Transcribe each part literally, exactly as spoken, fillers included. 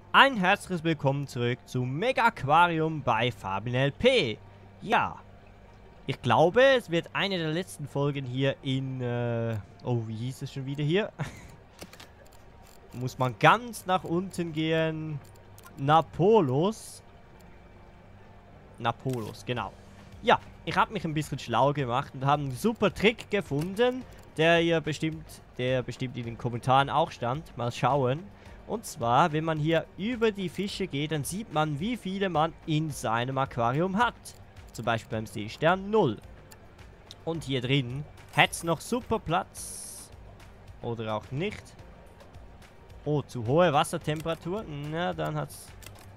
Ein herzliches Willkommen zurück zu Mega Aquarium bei FabianLP. Ja, ich glaube, es wird eine der letzten Folgen hier in, äh, oh, wie hieß es schon wieder hier? Muss man ganz nach unten gehen. Napolos. Napolos, genau. Ja, ich habe mich ein bisschen schlau gemacht und habe einen super Trick gefunden, der ihr bestimmt, der bestimmt in den Kommentaren auch stand. Mal schauen. Und zwar, wenn man hier über die Fische geht, dann sieht man, wie viele man in seinem Aquarium hat. Zum Beispiel beim Seestern null. Und hier drin hätte es noch super Platz. Oder auch nicht. Oh, zu hohe Wassertemperatur. Na, dann hat es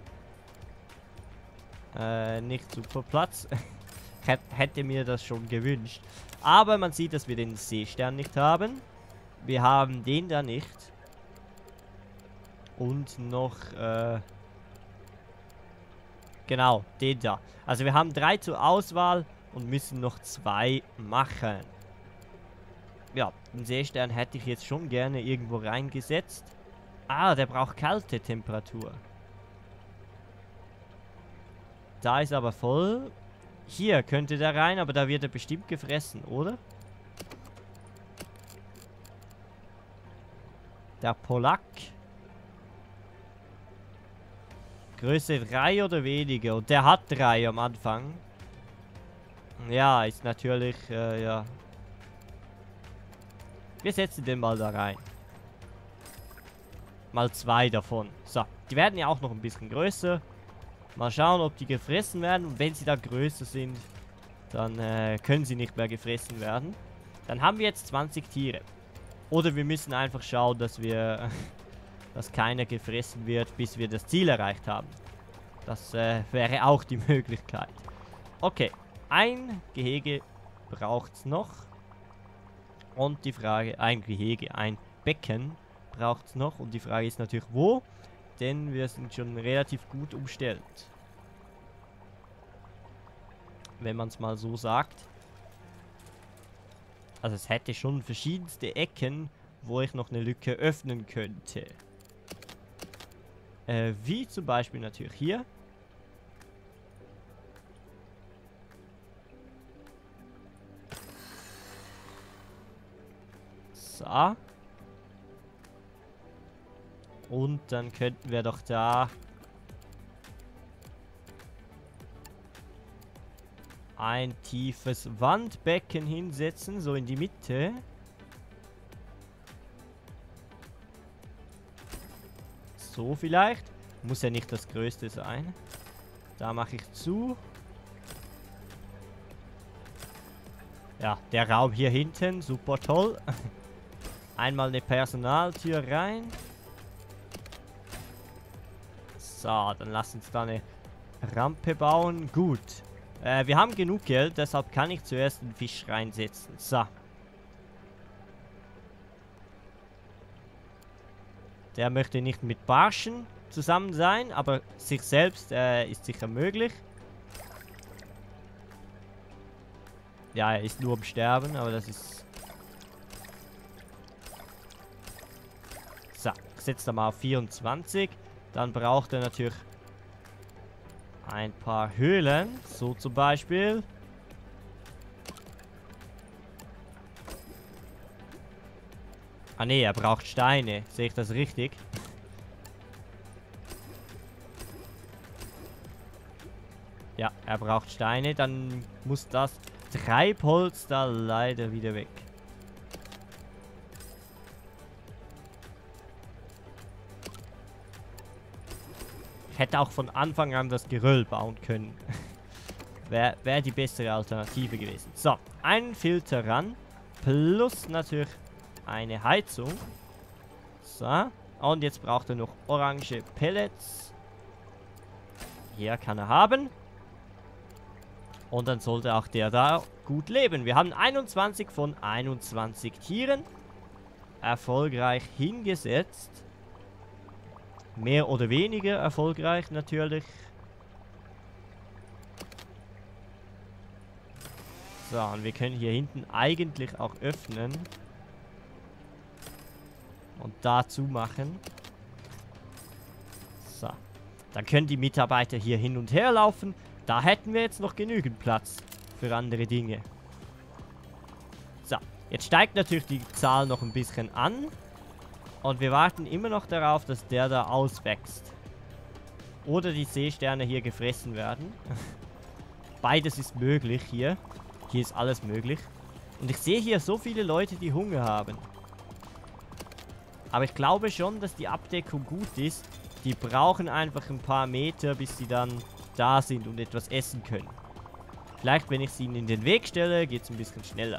äh, nicht super Platz. Hätte mir das schon gewünscht. Aber man sieht, dass wir den Seestern nicht haben. Wir haben den da nicht. Und noch, äh, genau, den da. Also wir haben drei zur Auswahl und müssen noch zwei machen. Ja, den Seestern hätte ich jetzt schon gerne irgendwo reingesetzt. Ah, der braucht kalte Temperatur. Da ist aber voll. Hier könnte der rein, aber da wird er bestimmt gefressen, oder? Der Polak. Größe drei oder weniger. Und der hat drei am Anfang. Ja, ist natürlich, äh, ja. Wir setzen den mal da rein. Mal zwei davon. So, die werden ja auch noch ein bisschen größer. Mal schauen, ob die gefressen werden. Und wenn sie da größer sind, dann äh, können sie nicht mehr gefressen werden. Dann haben wir jetzt zwanzig Tiere. Oder wir müssen einfach schauen, dass wir... dass keiner gefressen wird, bis wir das Ziel erreicht haben. Das äh, wäre auch die Möglichkeit. Okay, ein Gehege braucht es noch. Und die Frage, ein Gehege, ein Becken braucht es noch. Und die Frage ist natürlich, wo? Denn wir sind schon relativ gut umstellt. Wenn man es mal so sagt. Also es hätte schon verschiedenste Ecken, wo ich noch eine Lücke öffnen könnte. Äh, wie zum Beispiel natürlich hier. So. Und dann könnten wir doch da ein tiefes Wandbecken hinsetzen, so in die Mitte. So vielleicht. Muss ja nicht das größte sein. Da mache ich zu. Ja, der Raum hier hinten. Super toll. Einmal eine Personaltür rein. So, dann lass uns da eine Rampe bauen. Gut. Äh, wir haben genug Geld, deshalb kann ich zuerst einen Fisch reinsetzen. So. Der möchte nicht mit Barschen zusammen sein, aber sich selbst äh, ist sicher möglich. Ja, er ist nur am Sterben, aber das ist... So, ich setze da mal auf vierundzwanzig. Dann braucht er natürlich ein paar Höhlen. So zum Beispiel. Ah ne, er braucht Steine. Sehe ich das richtig? Ja, er braucht Steine. Dann muss das Treibholz da leider wieder weg. Ich hätte auch von Anfang an das Geröll bauen können. Wäre wär die bessere Alternative gewesen. So, einen Filter ran. Plus natürlich eine Heizung. So. Und jetzt braucht er noch orange Pellets. Hier kann er haben. Und dann sollte auch der da gut leben. Wir haben einundzwanzig von einundzwanzig Tieren erfolgreich hingesetzt. Mehr oder weniger erfolgreich natürlich. So, und wir können hier hinten eigentlich auch öffnen. Und da zumachen. So. Dann können die Mitarbeiter hier hin und her laufen. Da hätten wir jetzt noch genügend Platz für andere Dinge. So. Jetzt steigt natürlich die Zahl noch ein bisschen an. Und wir warten immer noch darauf, dass der da auswächst. Oder die Seesterne hier gefressen werden. Beides ist möglich hier. Hier ist alles möglich. Und ich sehe hier so viele Leute, die Hunger haben. Aber ich glaube schon, dass die Abdeckung gut ist. Die brauchen einfach ein paar Meter, bis sie dann da sind und etwas essen können. Vielleicht, wenn ich sie ihnen in den Weg stelle, geht es ein bisschen schneller.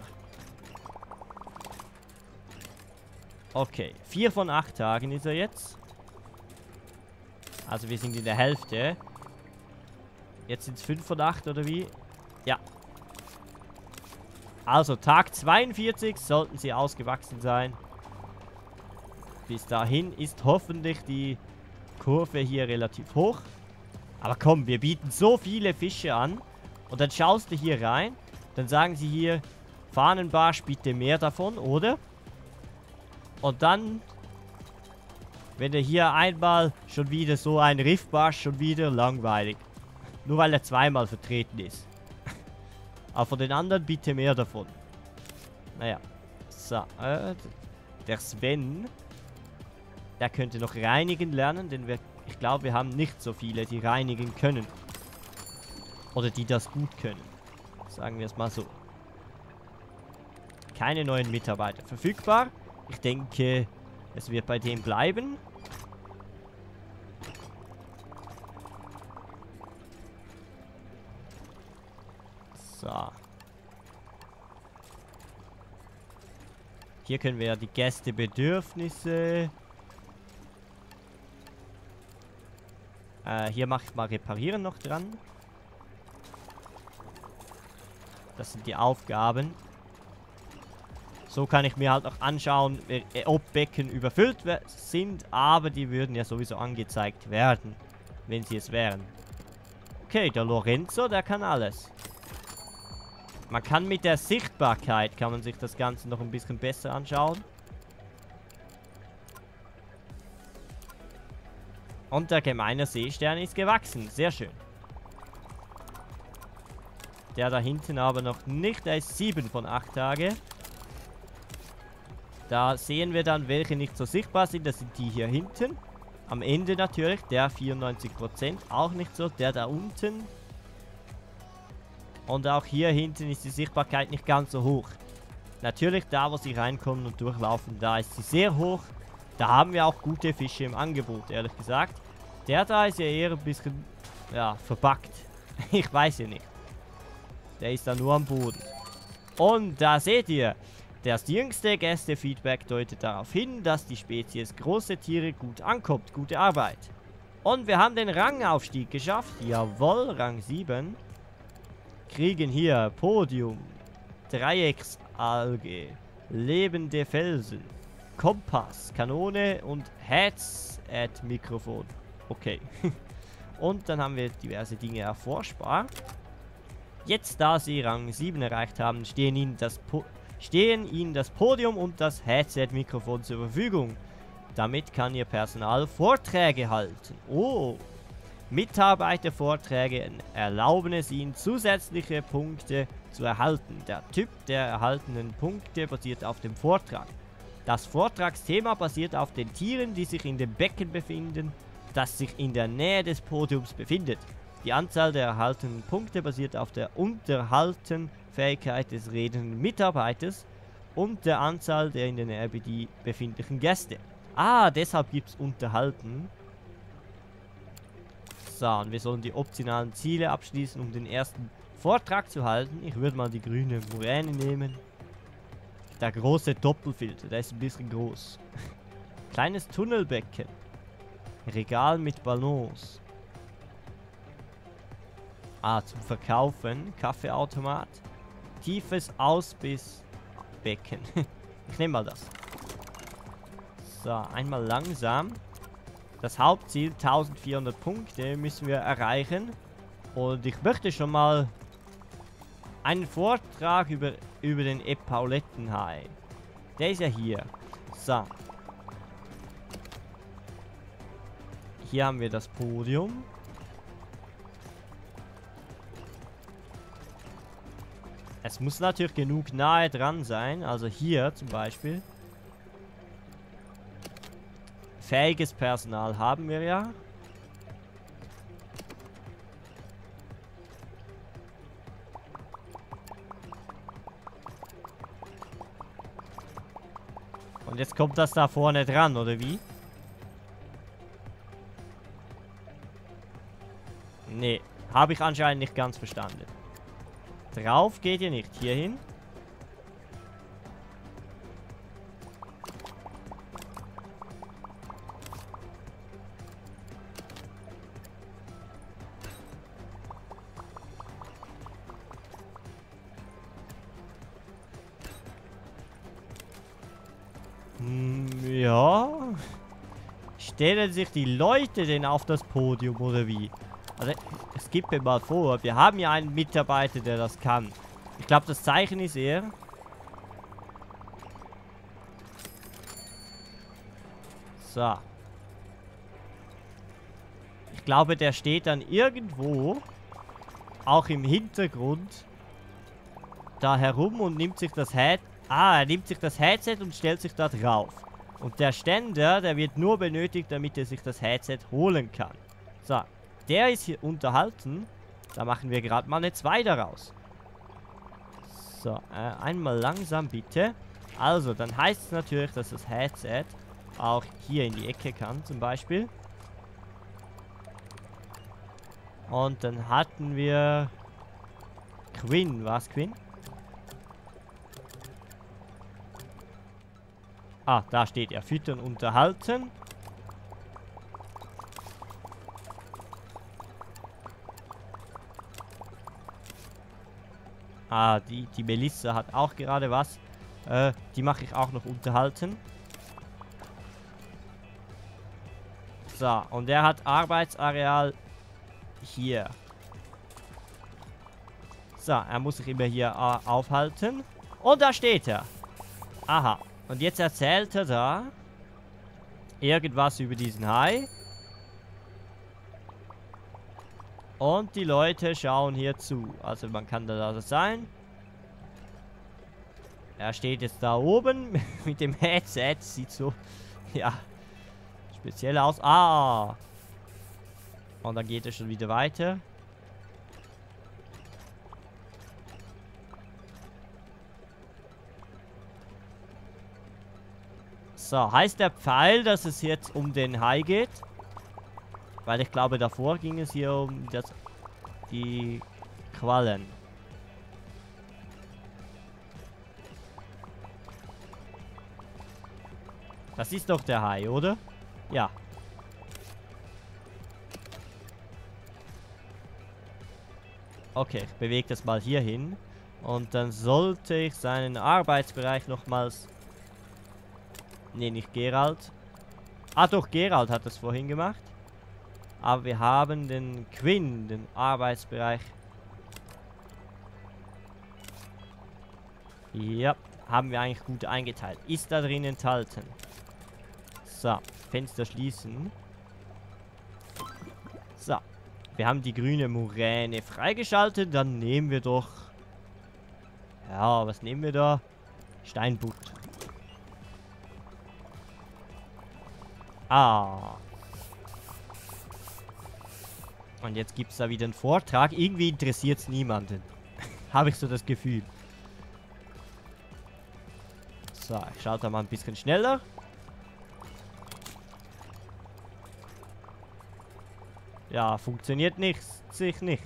Okay, vier von acht Tagen ist er jetzt. Also wir sind in der Hälfte. Jetzt sind es fünf von acht, oder wie? Ja. Also, Tag zweiundvierzig sollten sie ausgewachsen sein. Bis dahin ist hoffentlich die Kurve hier relativ hoch. Aber komm, wir bieten so viele Fische an. Und dann schaust du hier rein. Dann sagen sie hier, Fahnenbarsch, bitte mehr davon, oder? Und dann, wenn er hier einmal schon wieder so ein Riffbarsch, schon wieder langweilig. Nur weil er zweimal vertreten ist. Aber von den anderen bitte mehr davon. Naja. So, äh, der Sven, der könnte noch reinigen lernen, denn wir, ich glaube, wir haben nicht so viele, die reinigen können. Oder die das gut können. Sagen wir es mal so. Keine neuen Mitarbeiter verfügbar. Ich denke, es wird bei dem bleiben. So. Hier können wir ja die Gästebedürfnisse. Äh, hier mache ich mal Reparieren noch dran. Das sind die Aufgaben. So kann ich mir halt noch anschauen, ob Becken überfüllt sind. Aber die würden ja sowieso angezeigt werden, wenn sie es wären. Okay, der Lorenzo, der kann alles. Man kann mit der Sichtbarkeit, kann man sich das Ganze noch ein bisschen besser anschauen. Und der gemeine Seestern ist gewachsen. Sehr schön. Der da hinten aber noch nicht. Der ist sieben von acht Tage. Da sehen wir dann, welche nicht so sichtbar sind. Das sind die hier hinten. Am Ende natürlich. Der vierundneunzig Prozent. Auch nicht so. Der da unten. Und auch hier hinten ist die Sichtbarkeit nicht ganz so hoch. Natürlich, da wo sie reinkommen und durchlaufen, da ist sie sehr hoch. Da haben wir auch gute Fische im Angebot, ehrlich gesagt. Der da ist ja eher ein bisschen, ja, verbuggt. Ich weiß ja nicht. Der ist da nur am Boden. Und da seht ihr, das jüngste Gäste-Feedback deutet darauf hin, dass die Spezies große Tiere gut ankommt. Gute Arbeit. Und wir haben den Rangaufstieg geschafft. Jawohl, Rang sieben. Kriegen hier Podium, Dreiecksalge, lebende Felsen, Kompass, Kanone und Headset-Mikrofon. Okay. Und dann haben wir diverse Dinge erforschbar. Jetzt, da sie Rang sieben erreicht haben, stehen ihnen das, po stehen ihnen das Podium und das Headset-Mikrofon zur Verfügung. Damit kann ihr Personal Vorträge halten. Oh! Mitarbeitervorträge erlauben es ihnen, zusätzliche Punkte zu erhalten. Der Typ der erhaltenen Punkte basiert auf dem Vortrag. Das Vortragsthema basiert auf den Tieren, die sich in dem Becken befinden, das sich in der Nähe des Podiums befindet. Die Anzahl der erhaltenen Punkte basiert auf der Unterhaltenfähigkeit des redenden Mitarbeiters und der Anzahl der in der Nähe befindlichen Gäste. Ah, deshalb gibt es Unterhalten. So, und wir sollen die optionalen Ziele abschließen, um den ersten Vortrag zu halten. Ich würde mal die grüne Moräne nehmen. Der große Doppelfilter, der ist ein bisschen groß. Kleines Tunnelbecken. Regal mit Ballons. Ah, zum Verkaufen. Kaffeeautomat. Tiefes Ausbissbecken. Ich nehme mal das. So, einmal langsam. Das Hauptziel, eintausendvierhundert Punkte, müssen wir erreichen. Und ich möchte schon mal einen Vortrag über, über den Epaulettenhai. Der ist ja hier. So. hier haben wir das Podium. Es muss natürlich genug nahe dran sein. Also hier zum Beispiel. Fähiges Personal haben wir ja. Und jetzt kommt das da vorne dran, oder wie? Nee, habe ich anscheinend nicht ganz verstanden. Drauf geht ihr nicht. Hier hin. Hm, ja. Stellen sich die Leute denn auf das Podium, oder wie? Also, es gibt mir mal vor, wir haben ja einen Mitarbeiter, der das kann. Ich glaube, das Zeichen ist er. So. Ich glaube, der steht dann irgendwo, auch im Hintergrund, da herum und nimmt sich das Head... Ah, er nimmt sich das Headset und stellt sich da drauf. Und der Ständer, der wird nur benötigt, damit er sich das Headset holen kann. So. Der ist hier unterhalten. Da machen wir gerade mal eine zwei daraus. So, äh, einmal langsam bitte. Also, dann heißt es natürlich, dass das Headset auch hier in die Ecke kann, zum Beispiel. Und dann hatten wir Quinn. Was, Quinn? Ah, da steht er. Füttern, unterhalten. Ah, die, die Melissa hat auch gerade was. Äh, die mache ich auch noch unterhalten. So, und er hat Arbeitsareal hier. So, er muss sich immer hier äh, aufhalten. Und da steht er. Aha. Und jetzt erzählt er da irgendwas über diesen Hai. Und die Leute schauen hier zu. Also man kann da also sein. Er steht jetzt da oben mit dem Headset. Sieht so, ja, speziell aus. Ah. Und dann geht er schon wieder weiter. So, heißt der Pfeil, dass es jetzt um den Hai geht? Weil ich glaube, davor ging es hier um das, die Quallen. Das ist doch der Hai, oder? Ja. Okay, ich bewege das mal hier hin. Und dann sollte ich seinen Arbeitsbereich nochmals... Ne, nicht Gerald. Ah, doch, Gerald hat das vorhin gemacht. Aber wir haben den Quinn, den Arbeitsbereich. Ja, haben wir eigentlich gut eingeteilt. Ist da drin enthalten. So, Fenster schließen. So, wir haben die grüne Muräne freigeschaltet. Dann nehmen wir doch... Ja, was nehmen wir da? Steinbutt. Ah. Und jetzt gibt es da wieder einen Vortrag. Irgendwie interessiert es niemanden. Habe ich so das Gefühl. So, ich schalte mal ein bisschen schneller. Ja, funktioniert nicht. Sich nicht.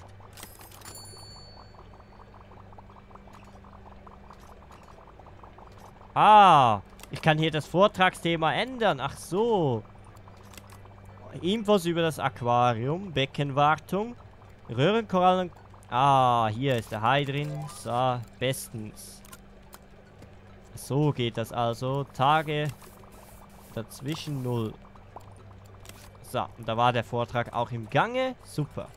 Ah, ich kann hier das Vortragsthema ändern. Ach so. Infos über das Aquarium, Beckenwartung, Röhrenkorallen. Ah, hier ist der Hai drin. So, bestens. So geht das also. Tage dazwischen null. So, und da war der Vortrag auch im Gange. Super.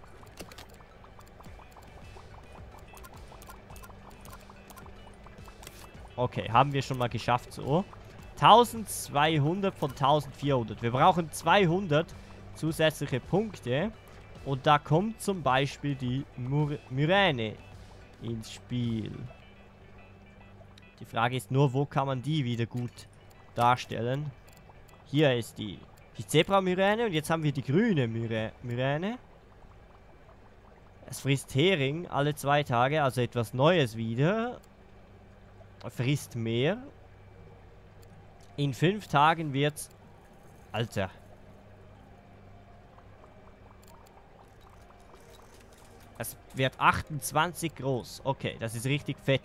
Okay, haben wir schon mal geschafft so. eintausendzweihundert von eintausendvierhundert. Wir brauchen zweihundert, zusätzliche Punkte. Und da kommt zum Beispiel die Mur Muräne ins Spiel. Die Frage ist nur, wo kann man die wieder gut darstellen? Hier ist die, die Zebra-Muräne und jetzt haben wir die grüne Murä Muräne. Es frisst Hering alle zwei Tage, also etwas Neues wieder. Frisst mehr. In fünf Tagen wird's... Alter. Es wird achtundzwanzig groß. Okay, das ist richtig fett.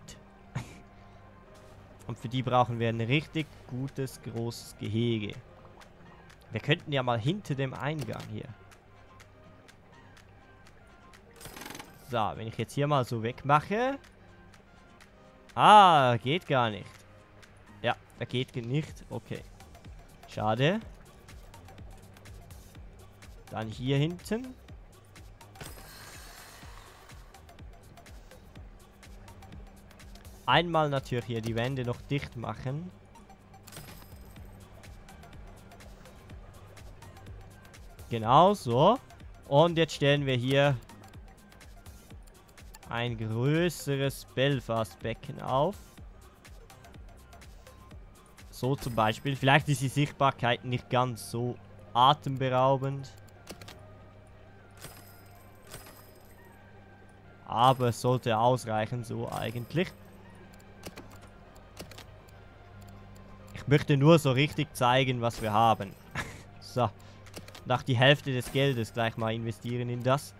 Und für die brauchen wir ein richtig gutes, großes Gehege. Wir könnten ja mal hinter dem Eingang hier. So, wenn ich jetzt hier mal so wegmache. Ah, geht gar nicht. Ja, da geht nicht. Okay. Schade. Dann hier hinten. Einmal natürlich hier die Wände noch dicht machen. Genau so. Und jetzt stellen wir hier ein größeres Belfast-Becken auf. So zum Beispiel. Vielleicht ist die Sichtbarkeit nicht ganz so atemberaubend. Aber es sollte ausreichen, so eigentlich. Ich möchte nur so richtig zeigen, was wir haben. So. Nach die Hälfte des Geldes gleich mal investieren in das.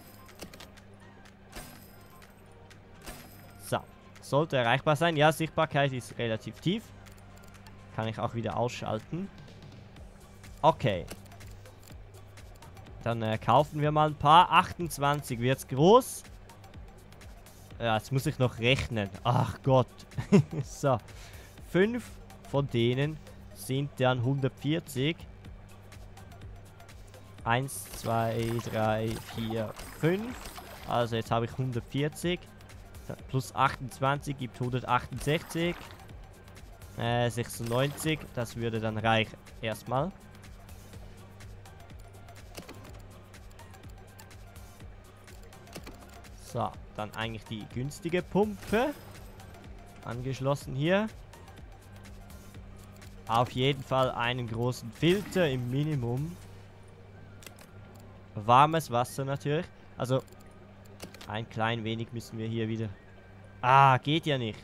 So. Sollte erreichbar sein. Ja, Sichtbarkeit ist relativ tief. Kann ich auch wieder ausschalten. Okay. Dann äh, kaufen wir mal ein paar. achtundzwanzig wird's groß. Ja, jetzt muss ich noch rechnen. Ach Gott. So. Fünf von denen sind dann hundertvierzig. eins, zwei, drei, vier, fünf. Also jetzt habe ich hundertvierzig. Plus achtundzwanzig gibt hundertachtundsechzig. Äh, sechsundneunzig. Das würde dann reichen. Erstmal. So, dann eigentlich die günstige Pumpe. Angeschlossen hier. Auf jeden Fall einen großen Filter im Minimum. Warmes Wasser natürlich. Also, ein klein wenig müssen wir hier wieder... Ah, geht ja nicht.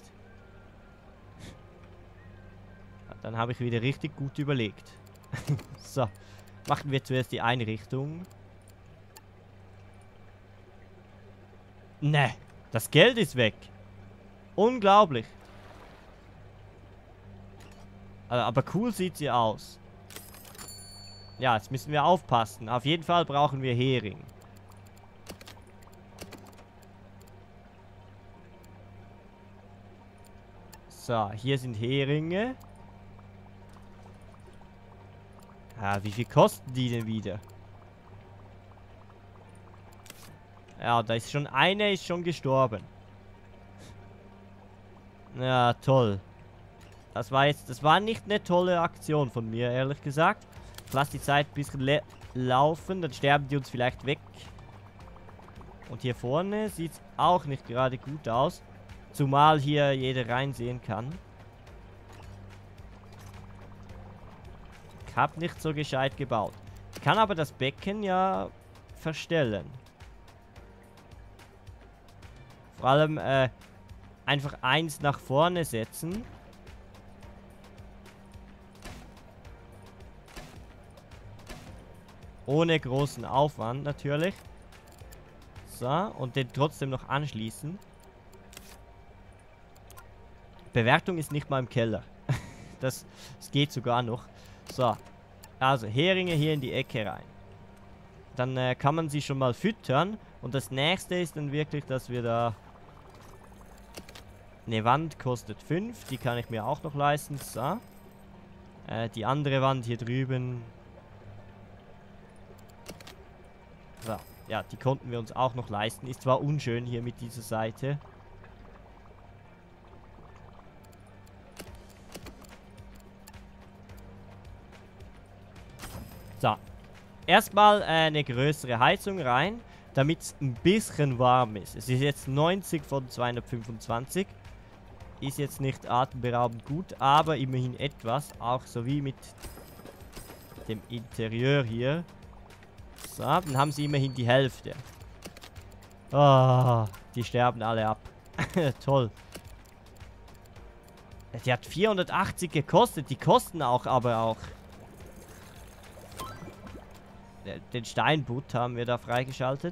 Dann habe ich wieder richtig gut überlegt. So, machen wir zuerst die Einrichtung. Ne, das Geld ist weg. Unglaublich. Aber cool sieht sie aus. Ja, jetzt müssen wir aufpassen. Auf jeden Fall brauchen wir Hering. So, hier sind Heringe. Ah, wie viel kosten die denn wieder? Ja, da ist schon eine, ist schon gestorben. Ja, toll. Das war jetzt, das war nicht eine tolle Aktion von mir, ehrlich gesagt. Ich lasse die Zeit ein bisschen laufen, dann sterben die uns vielleicht weg. Und hier vorne sieht es auch nicht gerade gut aus. Zumal hier jeder reinsehen kann. Ich habe nicht so gescheit gebaut. Ich kann aber das Becken ja verstellen. Vor allem äh, einfach eins nach vorne setzen. Ohne großen Aufwand natürlich. So, und den trotzdem noch anschließen. Bewertung ist nicht mal im Keller. das, das geht sogar noch. So, also Heringe hier in die Ecke rein. Dann äh, kann man sie schon mal füttern. Und das nächste ist dann wirklich, dass wir da... Eine Wand kostet fünf. Die kann ich mir auch noch leisten. So. Äh, die andere Wand hier drüben... So, ja, die konnten wir uns auch noch leisten. Ist zwar unschön hier mit dieser Seite. So. erstmal äh, eine größere Heizung rein, damit es ein bisschen warm ist. Es ist jetzt neunzig von zweihundertfünfundzwanzig. Ist jetzt nicht atemberaubend gut, aber immerhin etwas. Auch so wie mit dem Interieur hier. So, dann haben sie immerhin die Hälfte. Oh, die sterben alle ab. Toll. Die hat vierhundertachtzig gekostet. Die kosten auch, aber auch. Den Steinbutt haben wir da freigeschaltet.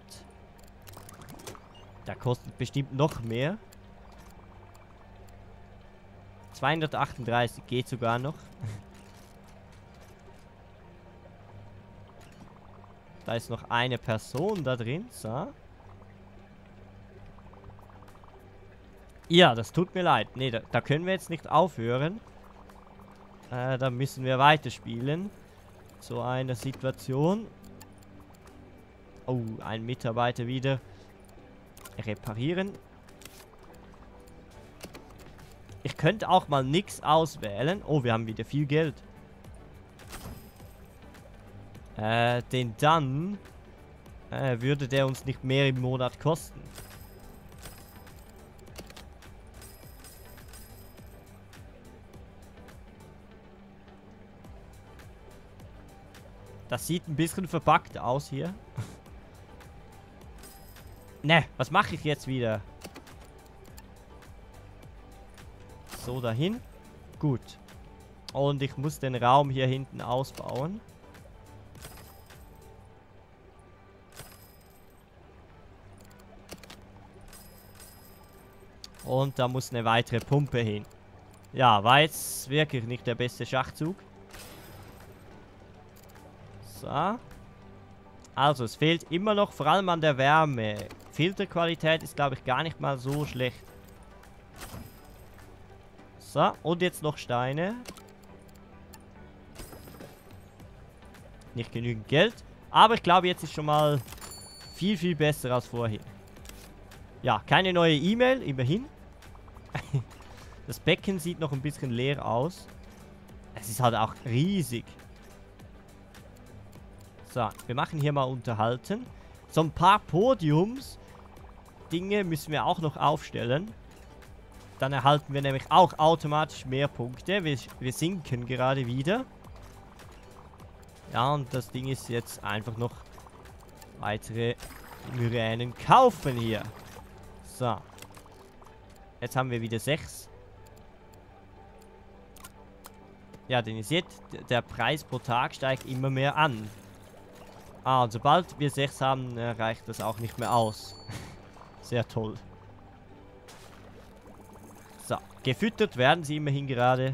Der kostet bestimmt noch mehr. zweihundertachtunddreißig geht sogar noch. Da ist noch eine Person da drin. So. Ja, das tut mir leid. Ne, da, da können wir jetzt nicht aufhören. Äh, da müssen wir weiterspielen. So eine Situation. Oh, ein Mitarbeiter wieder. Reparieren. Ich könnte auch mal nichts auswählen. Oh, wir haben wieder viel Geld. Äh, den dann äh, würde der uns nicht mehr im Monat kosten. Das sieht ein bisschen verpackt aus hier. Ne, was mache ich jetzt wieder? So, dahin. Gut. Und ich muss den Raum hier hinten ausbauen. Und da muss eine weitere Pumpe hin. Ja, war jetzt wirklich nicht der beste Schachzug. So. Also, es fehlt immer noch, vor allem an der Wärme. Filterqualität ist, glaube ich, gar nicht mal so schlecht. So, und jetzt noch Steine. Nicht genügend Geld. Aber ich glaube, jetzt ist schon mal viel, viel besser als vorhin. Ja, keine neue E-Mail, immerhin. Das Becken sieht noch ein bisschen leer aus. Es ist halt auch riesig. So, wir machen hier mal unterhalten. So ein paar Podiums-Dinge müssen wir auch noch aufstellen. Dann erhalten wir nämlich auch automatisch mehr Punkte. Wir, wir sinken gerade wieder. Ja, und das Ding ist jetzt einfach noch weitere Muränen kaufen hier. So. Jetzt haben wir wieder sechs. Ja, denn ihr seht, der Preis pro Tag steigt immer mehr an. Ah, und sobald wir sechs haben, äh, reicht das auch nicht mehr aus. Sehr toll. So, gefüttert werden sie immerhin gerade.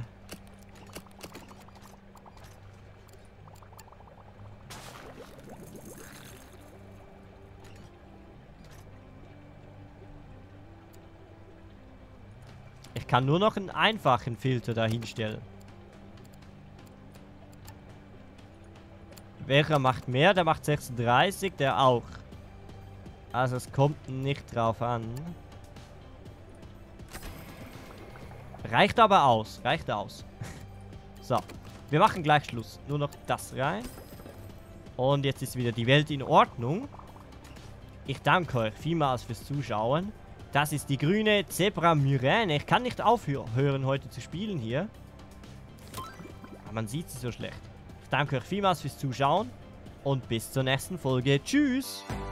Ich kann nur noch einen einfachen Filter da hinstellen. Welcher macht mehr? Der macht sechsunddreißig, der auch. Also es kommt nicht drauf an. Reicht aber aus. Reicht aus. So. Wir machen gleich Schluss. Nur noch das rein. Und jetzt ist wieder die Welt in Ordnung. Ich danke euch vielmals fürs Zuschauen. Das ist die grüne Zebra-Muräne. Ich kann nicht aufhören, heute zu spielen hier. Aber man sieht sie so schlecht. Ich danke euch vielmals fürs Zuschauen. Und bis zur nächsten Folge. Tschüss!